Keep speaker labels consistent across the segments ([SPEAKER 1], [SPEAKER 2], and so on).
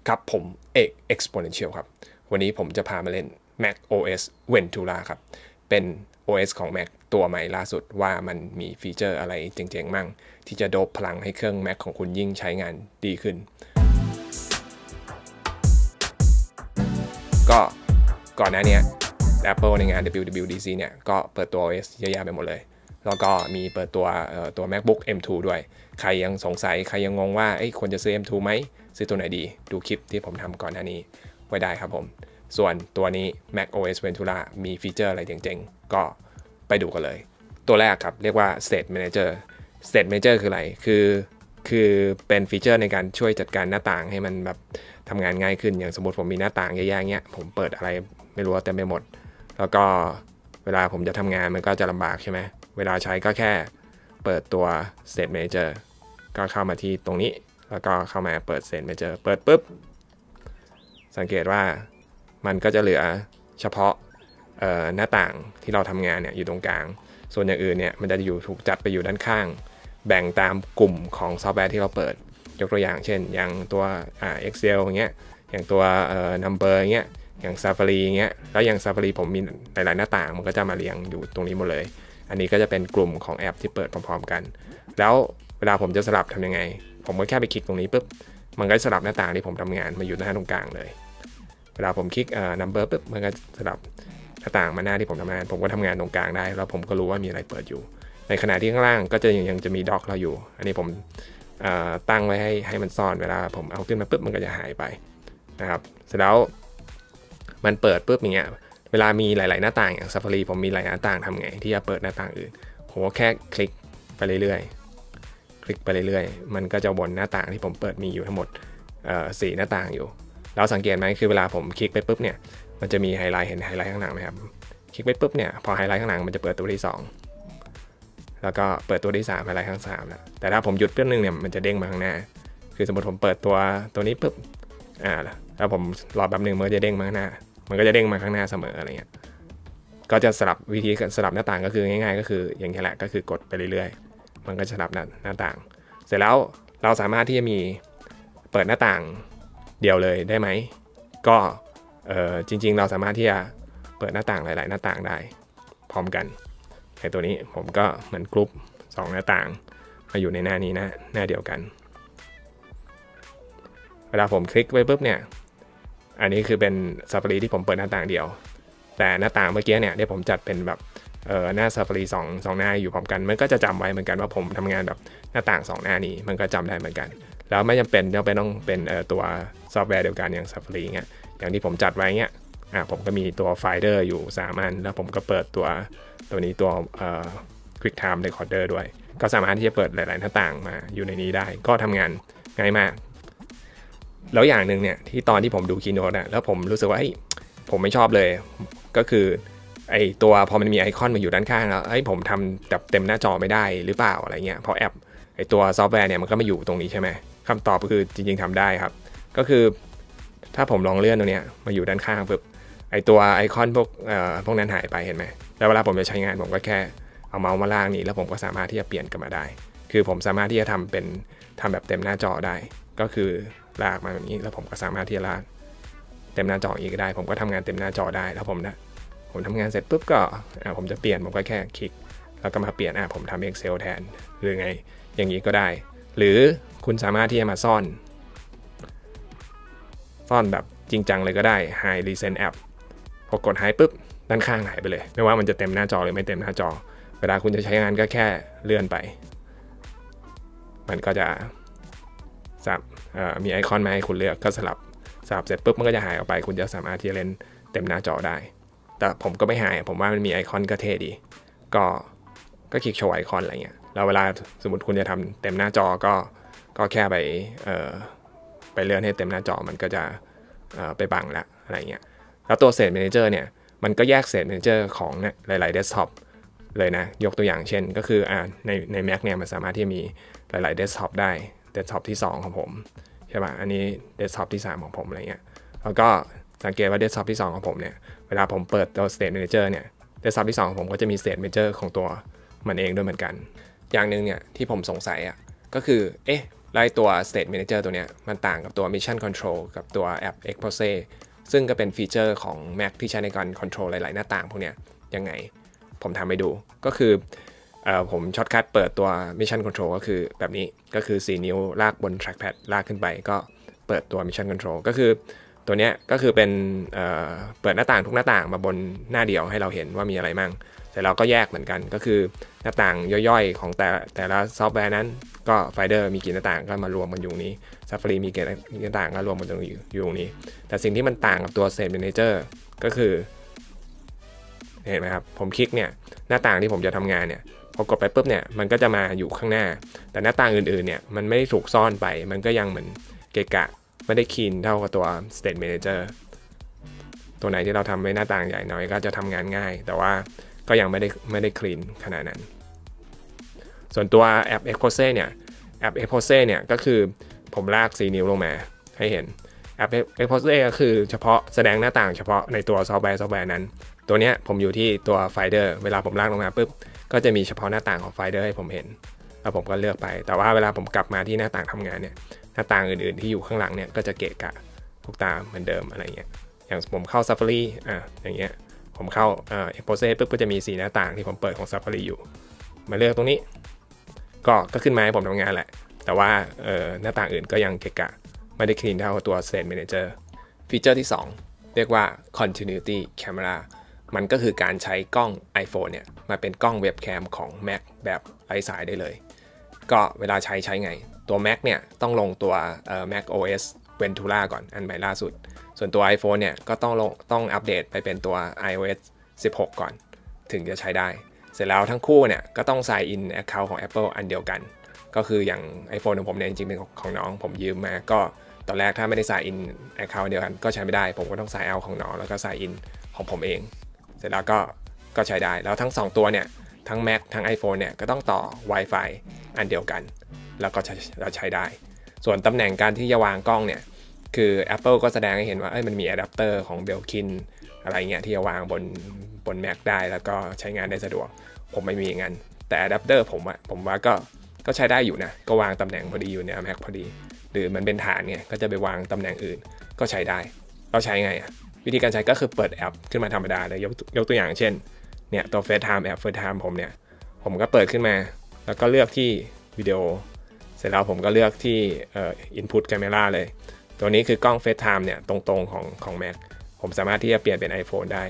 [SPEAKER 1] ครับผมเอก Exponential ครับวันนี้ผมจะพามาเล่น Mac OS Ventura ครับเป็น OS ของ Mac ตัวใหม่ล่าสุดว่ามันมีฟีเจอร์อะไรเจ๋งๆมั่งที่จะโดบพลังให้เครื่อง Mac ของคุณยิ่งใช้งานดีขึ้นก็ก่อนหน้านี้ Apple ในงาน WWDC เนี่ยก็เปิดตัว OS เยอะแยะไปหมดเลยแล้วก็มีเปิดตัว MacBook M2 ด้วยใครยังสงสัยใครยังงงว่าควรจะซื้อ M2 ไหมซื้อตัวไหนดีดูคลิปที่ผมทำก่อนหน้านี้ไว้ได้ครับผมส่วนตัวนี้ Mac OS Ventura มีฟีเจอร์อะไรเจ๋งๆก็ไปดูกันเลยตัวแรกครับเรียกว่า State Manager State Manager คืออะไรคือเป็นฟีเจอร์ในการช่วยจัดการหน้าต่างให้มันแบบทำงานง่ายขึ้นอย่างสมมติผมมีหน้าต่างแย่ๆเงี้ยผมเปิดอะไรไม่รู้เต็มไปหมดแล้วก็เวลาผมจะทำงานมันก็จะลำบากใช่ไหมเวลาใช้ก็แค่เปิดตัว State Manager ก็เข้ามาที่ตรงนี้แล้วก็เข้ามาเปิด State Manager เปิดปุ๊บสังเกตว่ามันก็จะเหลือเฉพาะหน้าต่างที่เราทำงานเนี่ยอยู่ตรงกลางส่วนอย่างอื่นเนี่ยมันจะอยู่ถูกจัดไปอยู่ด้านข้างแบ่งตามกลุ่มของซอฟต์แวร์ที่เราเปิดยกตัวอย่างเช่นอย่างตัวExcel อย่างเงี้ยอย่างตัวNumber อย่างเงี้ยอย่าง Safari อย่างเงี้ยแล้วอย่าง Safari ผมมีหลายๆหน้าต่างมันก็จะมาเรียงอยู่ตรงนี้หมดเลยอันนี้ก็จะเป็นกลุ่มของแอปที่เปิดพร้อมๆกันแล้วเวลาผมจะสลับทำยังไงผมก็แค่ไปคลิกตรงนี้ปุ๊บมันก็สลับหน้าต่างที่ผมทำงานมาอยู่หน้าตรงกลางเลยเวลาผมคลิกnumber ปุ๊บมันก็สลับหน้าต่างมาหน้าที่ผมทำงานผมก็ทำงานตรงกลางได้แล้วผมก็รู้ว่ามีอะไรเปิดอยู่ในขณะที่ข้างล่างก็จะยังจะมีด็อกเราอยู่อันนี้ผมตั้งไว้ให้มันซ่อนเวลาผมเอาขึ้นมาปุ๊บมันก็จะหายไปนะครับเสร็จแล้วมันเปิดปุ๊บอย่างเงี้ยเวลามีหลายๆหน้าต่างอย่าง Safari ผมมีหลายหน้าต่างทำไงที่จะเปิดหน้าต่างอื่นผมก็แค่คลิกไปเรื่อยๆคลิกไปเรื่อยๆมันก็จะวนหน้าต่างที่ผมเปิดมีอยู่ทั้งหมด4หน้าต่างอยู่แล้วสังเกตไหมคือเวลาผมคลิกไปปุ๊บเนี่ยมันจะมีไฮไลท์เห็นไฮไลท์ข้างหลังไหมครับคลิกไปปุ๊บเนี่ยพอไฮไลท์ข้างหลังมันจะเปิดตัวที่2แล้วก็เปิดตัวที่3ไฮไลท์ข้าง3แล้วแต่ถ้าผมหยุดแป๊บนึงเนี่ยมันจะเด้งมาข้างหน้าคือสมมติผมเปิดตัวนี้ปุ๊บแล้วผมรอแป๊บนึงมันก็จะเด้งมาข้างหน้ามันก็จะเด้งมาข้างหน้าเสมออะไรเงี้ยก็จะสลับวิธีสลับหน้าต่างก็คือง่ายๆก็คืออย่างนี้แหละก็คือกดไปเรื่อยๆมันก็จะสลับหน้าต่างเสร็จแล้วเราสามารถที่จะมีเปิดหน้าต่างเดียวเลยได้ไหมก็จริงๆเราสามารถที่จะเปิดหน้าต่างหลายๆหน้าต่างได้พร้อมกันในตัวนี้ผมก็เหมือนกรุ๊ป2หน้าต่างมาอยู่ในหน้านี้นะหน้าเดียวกันเวลาผมคลิกไปปุ๊บเนี่ยอันนี้คือเป็น Safari ที่ผมเปิดหน้าต่างเดียวแต่หน้าต่างเมื่อกี้เนี่ยผมจัดเป็นแบบหน้า Safari 2หน้าอยู่พร้อมกันมันก็จะจำไว้เหมือนกันว่าผมทำงานแบบหน้าต่าง2หน้านี้มันก็จำได้เหมือนกันแล้วไม่จำเป็นต้องเป็นตัวซอฟต์แวร์เดียวกันอย่าง Safari เงี้ยอย่างที่ผมจัดไว้เงี้ยผมก็มีตัว Finder อยู่3อันแล้วผมก็เปิดตัวนี้ตัวQuickTime Recorder ด้วยก็สามารถที่จะเปิดหลายๆหน้าต่างมาอยู่ในนี้ได้ก็ทำงานง่ายมากแล้วอย่างหนึ่งเนี่ยที่ตอนที่ผมดู Keynote แล้วผมรู้สึกว่าผมไม่ชอบเลยก็คือไอตัวพอมันมีไอคอนมาอยู่ด้านข้างแล้วผมทำแบบเต็มหน้าจอไม่ได้หรือเปล่าอะไรเงี้ยเพราะแอปไอตัวซอฟต์แวร์เนี่ยมันก็มาอยู่ตรงนี้ใช่ไหมคำตอบก็คือจริงๆทำได้ครับก็คือถ้าผมลองเลื่อนตรงนี้มาอยู่ด้านข้างปุ๊บไอตัวไอคอนพวกนั้นหายไปเห็นไหมแล้วเวลาผมจะใช้งานผมก็แค่เอาเมาส์มาล่างนี้แล้วผมก็สามารถที่จะเปลี่ยนกลับมาได้คือผมสามารถที่จะทำแบบเต็มหน้าจอได้ก็คือลากมาแบบนี้แล้วผมก็สามารถที่จะลากเต็มหน้าจออีกได้ผมก็ทำงานเต็มหน้าจอได้แล้วผมทำงานเสร็จปุ๊บก็ผมจะเปลี่ยนผมก็แค่คลิกแล้วก็มาเปลี่ยนผมทำ Excel แทนหรือไงอย่างนี้ก็ได้หรือคุณสามารถที่จะมาซ่อนแบบจริงจังเลยก็ได้ Hide Recent App พอกด Hide ปุ๊บด้านข้างหายไปเลยไม่ว่ามันจะเต็มหน้าจอหรือไม่เต็มหน้าจอเวลาคุณจะใช้งานก็แค่เลื่อนไปมันก็จะมีไอคอนมาให้คุณเลือกก็สลับเสร็จปุ๊บมันก็จะหายออกไปคุณจะสามารถที่จะเล่นเต็มหน้าจอได้แต่ผมก็ไม่หายผมว่ามันมีไอคอนก็เท่ดีก็คลิกโชว์ไอคอนอะไรเงี้ยแล้วเวลาสมมติคุณจะทำเต็มหน้าจอก็แค่ไปเลื่อนให้เต็มหน้าจอมันก็จะไปบังละอะไรเงี้ยแล้วตัว State Manager เนี่ยมันก็แยก State Manager ของหลายๆ desktop เลยนะยกตัวอย่างเช่นก็คือใน Mac เนี่ยมันสามารถที่จะมีหลายๆ desktop ได้ desktop ที่2ของผมใช่ป่ะอันนี้ desktop ที่3ของผมอะไรเงี้ยแล้วก็สังเกตว่า desktop ที่2ของผมเนี่ยเวลาผมเปิดตัว State Manager เนี่ย desktop ที่2ของผมก็จะมี State Manager ของตัวมันเองด้วยเหมือนกันอย่างนึงเนี่ยที่ผมสงสัยก็คือไล่ตัว State Manager ตัวเนี้ยมันต่างกับตัว Mission Control กับตัวแอป Expose ซึ่งก็เป็นฟีเจอร์ของ Mac ที่ใช้ในการ control หลายๆหน้าต่างพวกเนี้ยยังไงผมทำให้ดูก็คือผมช็อตคัทเปิดตัว Mission Control ก็คือแบบนี้ก็คือ4นิ้วลากบน trackpad ลากขึ้นไปก็เปิดตัว Mission Control ก็คือตัวเนี้ยก็คือเป็นเปิดหน้าต่างทุกหน้าต่างมาบนหน้าเดียวให้เราเห็นว่ามีอะไรมั่งแต่เราก็แยกเหมือนกันก็คือหน้าต่างย่อยๆของแต่ละซอฟต์แวร์นั้นก็ไฟเดอร์มีกี่หน้าต่างก็มารวมกันอยู่นี้ Safari มีกี่หน้าต่างก็รวมกันอยู่ตรงนี้แต่สิ่งที่มันต่างกับตัว State Manager ก็คือเห็นไหมครับผมคลิกเนี่ยหน้าต่างที่ผมจะทำงานเนี่ยพอกดไปปุ๊บเนี่ยมันก็จะมาอยู่ข้างหน้าแต่หน้าต่างอื่นๆเนี่ยมันไม่ได้ถูกซ่อนไปมันก็ยังเหมือนเกะกะไม่ได้คีนเท่ากับตัว State Manager ตัวไหนที่เราทำไว้หน้าต่างใหญ่น้อยก็จะทำงานง่ายแต่ว่าก็ยังไม่ได้คลีนขนาดนั้นส่วนตัวแอป Expose เนี่ยแอป Expose เนี่ยก็คือผมลาก4นิ้วลงมาให้เห็นแอป Expose ก็คือเฉพาะแสดงหน้าต่างเฉพาะในตัวซอฟต์แวร์นั้นตัวเนี้ยผมอยู่ที่ตัว Finder เวลาผมลากลงมาปุ๊บก็จะมีเฉพาะหน้าต่างของ Finder ให้ผมเห็นแล้วผมก็เลือกไปแต่ว่าเวลาผมกลับมาที่หน้าต่างทำงานเนี่ยหน้าต่างอื่นๆที่อยู่ข้างหลังเนี่ยก็จะเกะกะทุกตาเหมือนเดิมอะไรเงี้ยอย่างผมเข้า Safari อย่างเงี้ยผมเข้าExpose ปุ๊บก็จะมี4หน้าต่างที่ผมเปิดของ Safari อยู่มาเลือกตรงนี้ก็ขึ้นมาให้ผมทำงานแหละแต่ว่าหน้าต่างอื่นก็ยังเกะกะไม่ได้คลีนเท่าตัว State Manager ฟีเจอร์ที่2เรียกว่า Continuity Camera มันก็คือการใช้กล้อง iPhone เนี่ยมาเป็นกล้องเว็บแคมของ Mac แบบไร้สายได้เลยก็เวลาใช้ไงตัว Mac เนี่ยต้องลงตัวMac OS Ventura ก่อนอันใหม่ล่าสุดส่วนตัว iPhone เนี่ยก็ต้องอัปเดตไปเป็นตัว iOS 16 ก่อนถึงจะใช้ได้เสร็จแล้วทั้งคู่เนี่ยก็ต้อง sign in account ของ Apple อันเดียวกันก็คืออย่าง iPhone ของผมเนี่ยจริงๆเป็นของน้องผมยืมมาก็ตอนแรกถ้าไม่ได้ sign in account เดียวกันก็ใช้ไม่ได้ผมก็ต้อง sign out ของน้องแล้วก็ sign in ของผมเองเสร็จแล้วก็ใช้ได้แล้วทั้ง2ตัวเนี่ยทั้ง Mac ทั้ง iPhone เนี่ยก็ต้องต่อ Wi-Fi อันเดียวกันแล้วก็ใช้ได้ส่วนตำแหน่งการที่จะวางกล้องเนี่ยคือ Apple ก็แสดงให้เห็นว่ามันมีอะแดปเตอร์ของ Belkin อะไรเงี้ยที่จะวางบน Mac ได้แล้วก็ใช้งานได้สะดวกผมไม่มีอย่างนั้นแต่อะแดปเตอร์ผมว่าก็ใช้ได้อยู่นะก็วางตำแหน่งพอดีอยู่ใน Mac พอดีหรือมันเป็นฐานเนี่ยก็จะไปวางตำแหน่งอื่นก็ใช้ได้เราใช้ไงวิธีการใช้ก็คือเปิดแอปขึ้นมาธรรมดาเลยยกตัวอย่างเช่นเนี่ยตัว FaceTime แอป FaceTime ผมเนี่ยผมก็เปิดขึ้นมาแล้วก็เลือกที่วิดีโอเสร็จแล้วผมก็เลือกที่input camera เลยตัวนี้คือกล้อง FaceTime เนี่ยตรงๆของ Mac ผมสามารถที่จะเปลี่ยนเป็น iPhone ได้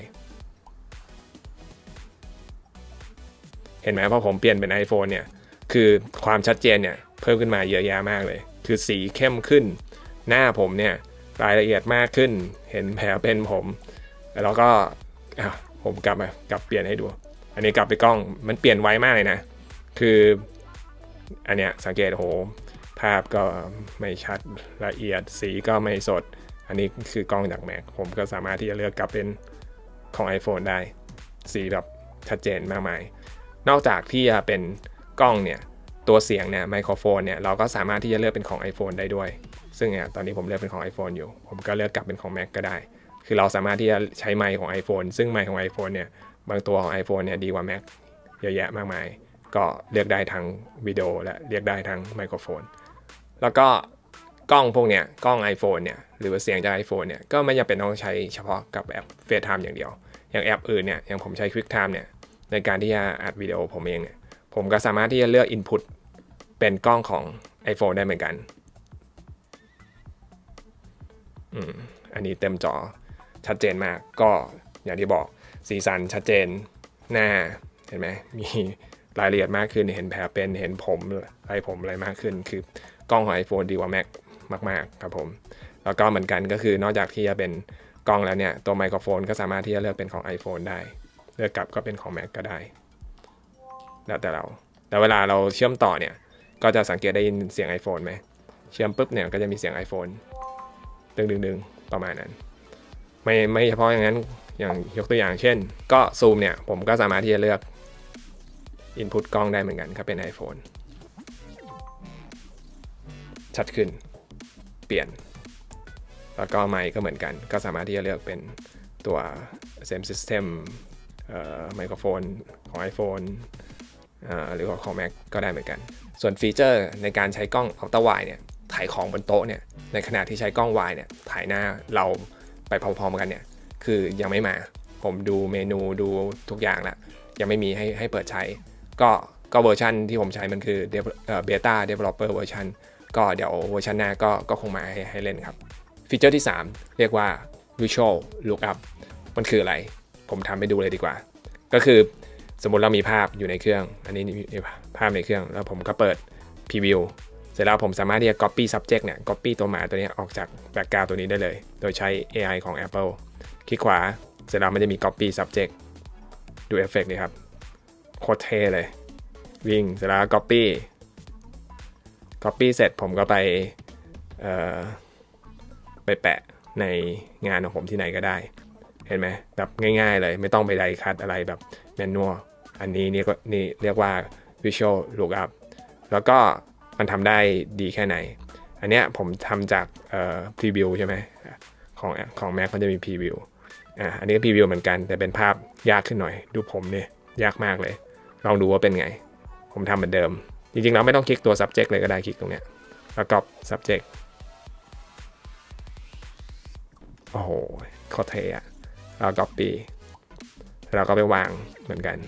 [SPEAKER 1] เห็นไหมพอผมเปลี่ยนเป็น iPhone เนี่ยคือความชัดเจนเนี่ยเพิ่มขึ้นมาเยอะแยะมากเลยคือสีเข้มขึ้นหน้าผมเนี่ยรายละเอียดมากขึ้นเห็นแผลเป็นผมแล้วก็ผมกลับเปลี่ยนให้ดูอันนี้กลับไปกล้องมันเปลี่ยนไวมากเลยนะคืออันเนี้ยสังเกตโหภาพก็ไม่ชัดละเอียดสีก็ไม่สดอันนี้คือกล้องจาก Mac ผมก็สามารถที่จะเลือกกลับเป็นของ iPhone ได้สีแบบชัดเจนมากมายนอกจากที่จะเป็นกล้องเนี่ยตัวเสียงเนี่ยไมโครโฟนเนี่ยเราก็สามารถที่จะเลือกเป็นของ iPhone ได้ด้วยซึ่งเนี่ยตอนนี้ผมเลือกเป็นของ iPhone อยู่ผมก็เลือกกลับเป็นของ Mac ก็ได้คือเราสามารถที่จะใช้ไมค์ของ iPhone ซึ่งไมค์ของ iPhone เนี่ยบางตัวของ iPhone เนี่ยดีกว่า Mac เยอะแยะมากมายก็เลือกได้ทั้งวิดีโอและเลือกได้ทั้งไมโครโฟนแล้วก็กล้องพวกเนี้ยกล้อง iPhone เนี่ยหรือว่าเสียงจาก iPhone เนี่ยก็ไม่จำเป็นต้องใช้เฉพาะกับแอป FaceTime อย่างเดียวอย่างแอปอื่นเนี่ยอย่างผมใช้ QuickTime เนี่ยในการที่จะอัดวิดีโอผมเองเนี่ยผมก็สามารถที่จะเลือก Input เป็นกล้องของ iPhone ได้เหมือนกันอันนี้เต็มจอชัดเจนมากก็อย่างที่บอกสีสันชัดเจนหน้าเห็นไหมมีรายละเอียดมากขึ้นเห็นแผลเป็นเห็นผมอะไรมากขึ้นคือกล้องของ iPhone ดีกว่า Mac มากๆครับผมแล้วก็เหมือนกันก็คือนอกจากที่จะเป็นกล้องแล้วเนี่ยตัวไมโครโฟนก็สามารถที่จะเลือกเป็นของ iPhone ได้เลือกกลับก็เป็นของ Mac ก็ได้แล้วแต่เราแต่เวลาเราเชื่อมต่อเนี่ยก็จะสังเกตได้ยินเสียง iPhone ไหมเชื่อมปุ๊บเนี่ยก็จะมีเสียง iPhone ดึงประมาณนั้นไม่เฉพาะอย่างนั้นอย่างยกตัวอย่างเช่นก็ซูมเนี่ยผมก็สามารถที่จะเลือก Input กล้องได้เหมือนกันครับเป็น iPhone ชัดขึ้นเปลี่ยนแล้วก็ไมค์ก็เหมือนกันก็สามารถที่จะเลือกเป็นตัว Same System ไมโครโฟนของ iPhone หรือของ Mac ก็ได้เหมือนกันส่วนฟีเจอร์ในการใช้กล้อง Ultra Wide เนี่ยถ่ายของบนโต๊ะเนี่ยในขณะที่ใช้กล้อง Wide เนี่ยถ่ายหน้าเราไปพร้อมๆกันเนี่ยคือยังไม่มาผมดูเมนูดูทุกอย่างแล้วยังไม่มีให้เปิดใช้ก็เวอร์ชันที่ผมใช้มันคือBeta Developer Version ก็เดี๋ยวเวอร์ชันหน้าก็คงมาให้เล่นครับฟีเจอร์ที่ 3 เรียกว่า Visual Lookup มันคืออะไรผมทำให้ดูเลยดีกว่าก็คือสมมุติเรามีภาพอยู่ในเครื่องอันนี้ภาพในเครื่องแล้วผมก็เปิด Preview เสร็จแล้วผมสามารถที่จะ Copy Subject เนี่ย Copy ตัวหมาตัวนี้ออกจาก Background ตัวนี้ได้เลยโดยใช้ AI ของ Apple คลิกขวาเสร็จแล้วมันจะมี Copy Subject ดูเอฟเฟกต์นี่ครับโคตรเท่เลยวิ่งเสร็จแล้ว Copy เสร็จผมก็ไปแปะในงานของผมที่ไหนก็ได้เห็นไหมแบบง่ายๆเลยไม่ต้องไปไดคัทอะไรแบบแมนนวลอันนี้นี่เรียกว่า Visual Lookup แล้วก็มันทำได้ดีแค่ไหนอันเนี้ยผมทำจากPreview ใช่ไหมของ Mac มันจะมี Preview อันนี้ก็ Preview เหมือนกันแต่เป็นภาพยากขึ้นหน่อยดูผมเนี่ยยากมากเลยลองดูว่าเป็นไงผมทำเหมือนเดิมจริงๆแล้วไม่ต้องคลิกตัว subject เลยก็ได้คลิกตรงเนี้ยแล้วก็ subject โอ้โหโคตรเท่อะแล้ว copy แล้วก็ไปวางเหมือนกัน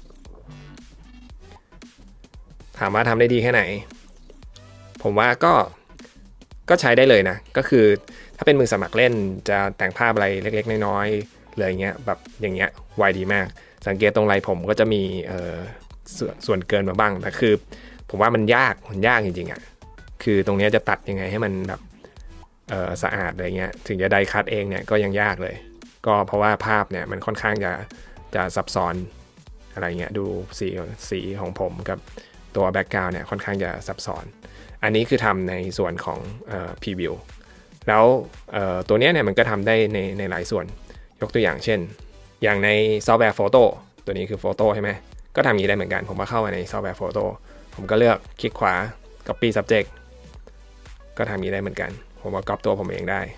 [SPEAKER 1] ถามว่าทำได้ดีแค่ไหนผมว่าก็ใช้ได้เลยนะก็คือถ้าเป็นมือสมัครเล่นจะแต่งภาพอะไรเล็กๆน้อยๆเลยเงี้ยแบบอย่างเงี้ยไวดีมากสังเกตตรงไรผมก็จะมีส่วนเกินมาบ้างแต่คือผมว่ามันยากจริงๆอ่ะคือตรงนี้จะตัดยังไงให้มันแบบสะอาดอะไรเงี้ยถึงจะไดคัทเองเนี่ยก็ยังยากเลยก็เพราะว่าภาพเนี่ยมันค่อนข้างจะซับซ้อนอะไรเงี้ยดูสีของผมกับตัวแบ็กกราวด์เนี่ยค่อนข้างจะซับซ้อนอันนี้คือทำในส่วนของPreview แล้วตัวนี้เนี่ยมันก็ทำได้ในหลายส่วนยกตัวอย่างเช่นอย่างในซอฟต์แวร์โฟโต้ตัวนี้คือโฟโต้ใช่ไหมก็ทำอย่างนี้ได้เหมือนกันผมก็เข้ามาในซอฟต์แวร์โฟโต้ผมก็เลือกคลิกขวา Copy Subject ก็ทำอย่างนี้ได้เหมือนกันผมก็ก๊อปตัวผมเองได้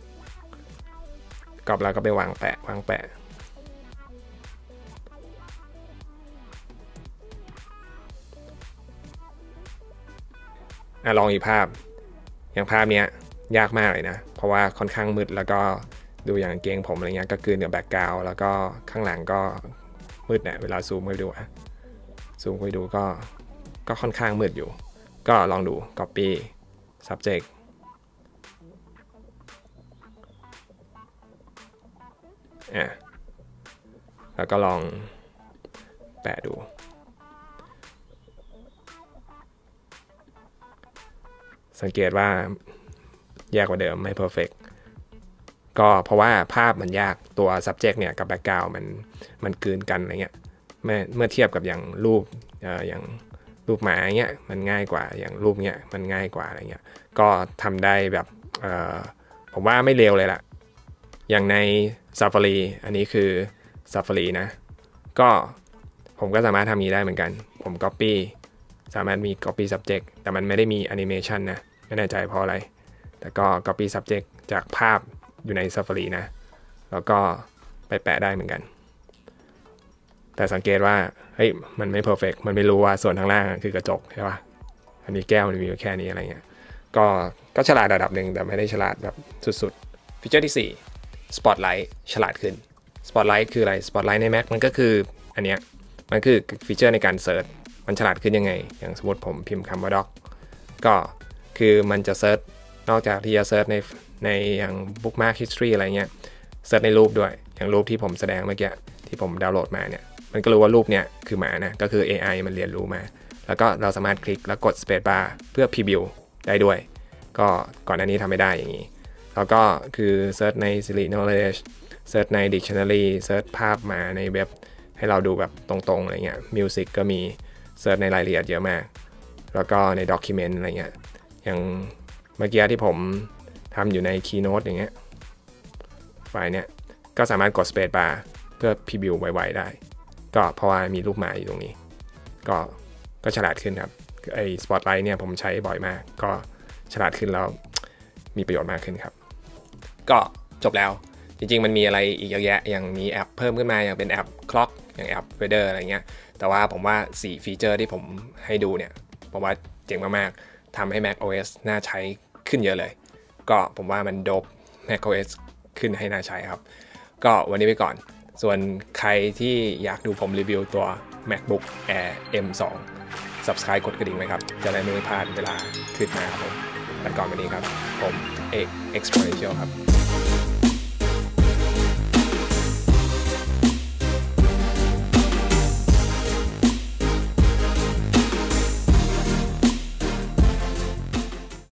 [SPEAKER 1] ก๊อปแล้วก็ไปวางแปะลองอีกภาพอย่างภาพเนี้ยยากมากเลยนะเพราะว่าค่อนข้างมืดแล้วก็ดูอย่างเกงผมอะไรเงี้ยก็คือเนื้อแบ็กกราวด์แล้วก็ข้างหลังก็มืดเนี่ยเวลาซูมไปดูก็ค่อนข้างมืดอยู่ก็ลองดู Copy Subject แล้วก็ลองแปะดูสังเกตว่าแย่กว่าเดิมไม่ perfect ก็เพราะว่าภาพมันยากตัว subject เนี่ยกับ background มันกลืนกันอะไรเงี้ยเมื่อเทียบกับอย่างรูปหมาเงี้ยมันง่ายกว่าอย่างรูปเงี้ยมันง่ายกว่าอะไรเงี้ยก็ทำได้แบบผมว่าไม่เลวเลยล่ะอย่างใน Safari อันนี้คือ Safari นะก็ผมก็สามารถทำนี้ได้เหมือนกันผม copy สามารถมี copy subject แต่มันไม่ได้มี animation นะไม่แน่ใจเพราะอะไรแต่ก็ copy subject จากภาพอยู่ใน Safari นะแล้วก็ไปแปะได้เหมือนกันแต่สังเกตว่าเฮ้ยมันไม่ perfect มันไม่รู้ว่าส่วนข้างล่างคือกระจกใช่ป่ะอันนี้แก้วมันมีแค่นี้อะไรเงี้ยก็ฉลาดระดับหนึ่งแต่ไม่ได้ฉลาดแบบสุดๆฟีเจอร์ที่4 Spotlight ฉลาดขึ้น Spotlight คืออะไร Spotlight ใน Mac มันก็คืออันเนี้ยมันคือฟีเจอร์ในการเสิร์ชมันฉลาดขึ้นยังไงอย่างสมมติผมพิมพ์คำว่า doc ก็คือมันจะเซิร์ชนอกจากที่จะเซิร์ชในอย่าง bookmark history อะไรเงี้ยเซิร์ชในรูปด้วยอย่างรูปที่ผมแสดงเมื่อกี้ที่ผมดาวน์โหลดมาเนี่ยมันก็รู้ว่ารูปเนี้ยคือหมานะก็คือ AI มันเรียนรู้มาแล้วก็เราสามารถคลิกแล้วกด space bar เพื่อ preview ได้ด้วยก็ก่อนหน้านี้ทำไม่ได้อย่างนี้แล้วก็คือเซิร์ชใน Siri Knowledge เซิร์ชใน Dictionary เซิร์ชภาพมาในเว็บให้เราดูแบบตรงๆอะไรเงี้ย Music ก็มีเซิร์ชในรายละเอียดเยอะมากแล้วก็ใน Document อะไรเงี้ยอย่างเมื่อกี้ที่ผมทำอยู่ใน Keynote อย่างเงี้ยไฟล์เนี้ยก็สามารถกด Space Bar เพื่อ Preview ไวๆได้ก็เพราะว่ามีรูปหมาอยู่ตรงนี้ก็ฉลาดขึ้นครับไอ้ Spotlight เนี่ยผมใช้บ่อยมากก็ฉลาดขึ้นแล้วมีประโยชน์มากขึ้นครับก็จบแล้วจริงๆมันมีอะไรอีกเยอะแยะอย่างมีแอปเพิ่มขึ้นมาอย่างเป็นแอป Clock อย่างแอป Weather อะไรเงี้ยแต่ว่าผมว่า4ฟีเจอร์ที่ผมให้ดูเนี่ยผมว่าเจ๋งมากๆทำให้ macOS น่าใช้ขึ้นเยอะเลยก็ผมว่ามันโดบ macOS ขึ้นให้น่าใช้ครับก็วันนี้ไปก่อนส่วนใครที่อยากดูผมรีวิวตัว MacBook Air M2 Subscribe กดกระดิ่งไว้ครับจะได้ไม่พลาดเวลาคลิปหน้าครับผมไปก่อนวันนี้ครับผมเอก Exponential ครับ